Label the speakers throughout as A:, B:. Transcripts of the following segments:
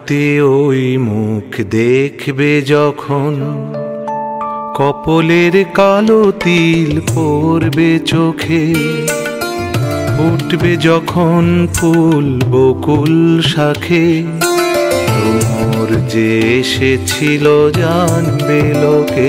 A: আয়নাতে ওই মুখ দেখবে যখন, কপলের কালো তিল পড়বে চোখে, ফুটবে যখন ফুল বকুল শাখে, ভ্রমর যে এসেছিল জানবে লোকে।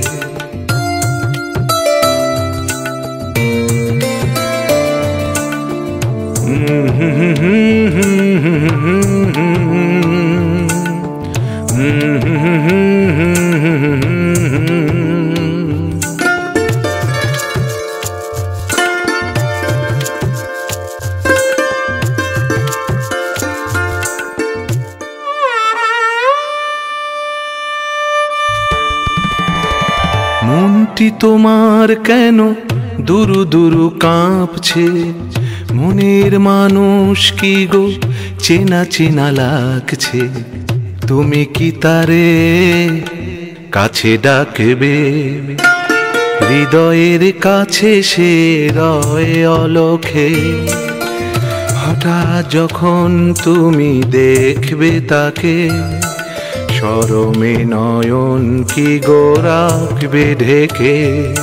A: মনটি তোমার কেন দুরু দুরু কাঁপছে, মনের মানুষ কি গো চেনা চেনা লাগছে, তুমি কি তারে কাছে ডাকবে? হৃদয়ের কাছে সে রয় অলখে, হঠাৎ যখন তুমি দেখবে তাকে, শরমে নয়ন কি গো রাখবে ঢেকে।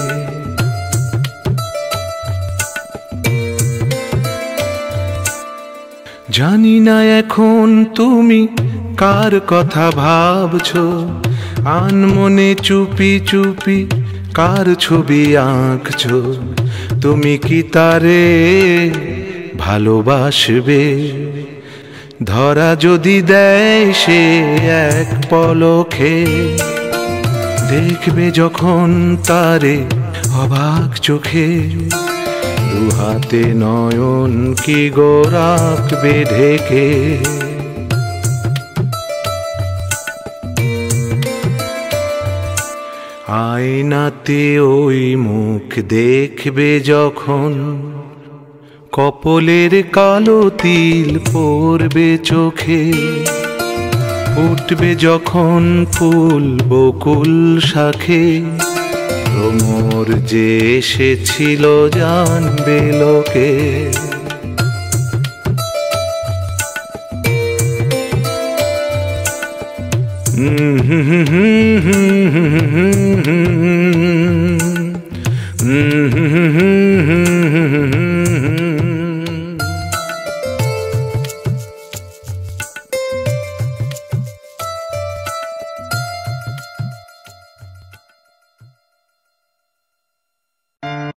A: জানি না এখন তুমি কার কথা ভাবছো, আনমনে চুপি চুপি কার ছবি আঁকছো, তুমি কি তারে ভালোবাসবে? ধরা যদি দেয় সে এক পলকে, দেখবে যখন তারে অবাক চোখে, দুহাতে নয়ন কি গো রাখবে ঢেকে। আয়নাতে ওই মুখ দেখবে যখন, কপলের কালো তিল পড়বে চোখে, ফুটবে যখন ফুল বকুল শাখে, ভ্রমর যে এসেছিল জানবে লোকে। হুম